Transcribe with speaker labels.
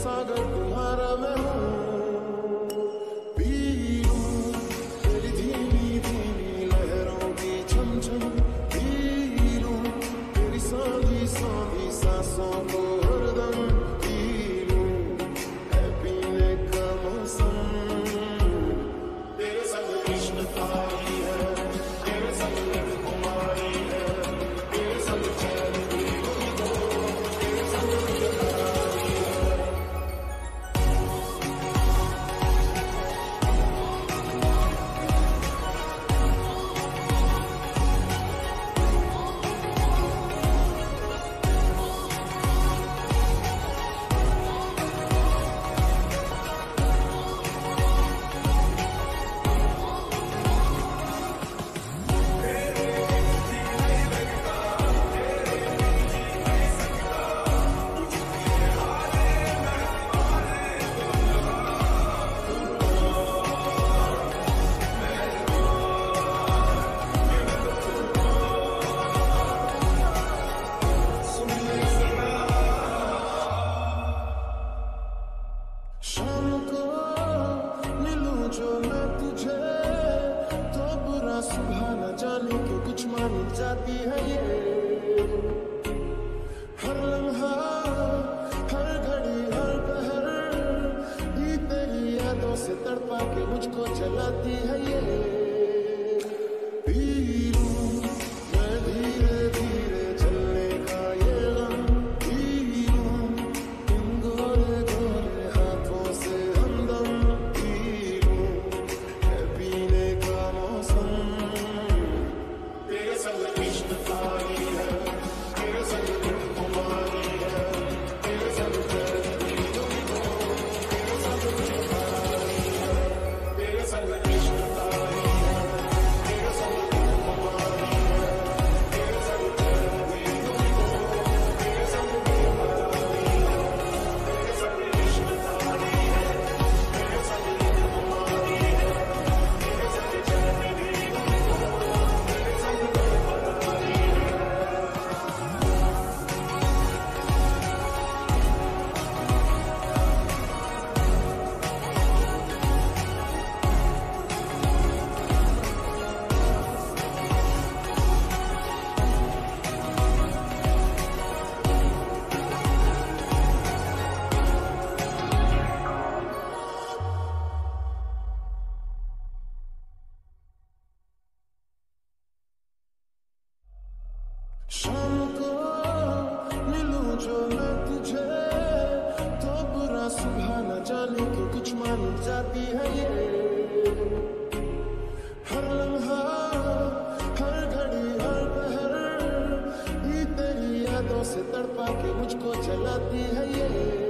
Speaker 1: सागर तुम्हारा मैं हूँ, पी लूं तेरी धीमी धीमी लहरों की छम छम, पी लूं तेरी सांधी सांधी सांसों को हरदम, पी लूं है पीने का मौसम, तेरे संग इश्क तारी है, तेरे संग कुमारी है, तेरे संग चैन की दो, तेरे संग शाम को मिलूं जो मैं तुझे, तो बुरा सुबह न जाने क्यों कुछ मान जाती है ये, हर लम्हा हर घड़ी हर पहर ही तेरी यादों से तड़पा के मुझको जलाती है ये, पी लूं मैं धीरे धीरे चलने का ये गम, पी लूं तुम गोरे गोरे हाथों से हमदम, पी लूं है पीने का मौसम, तेरे संग इश्क तारी है, तेरे संग कुमारी है, तेरे संग चैन की दो, तेरे संग कुमारी है, तेरे संग इश्क तारी है, तेरे संग कुमारी है, तेरे संग चैन की दो, तेरे संग कुमारी है, तेरे संग इश्क तारी है, तेरे संग कुमारी है, तेरे संग चैन की दो, तेरे संग कुमारी है। शाम को मिलूं जो मैं तुझे, तो बुरा सुबह न जाने क्यों कुछ मान जाती है ये, हर लम्हा हर घड़ी हर पहर ही तेरी यादों से तड़पा के मुझको जलाती है ये,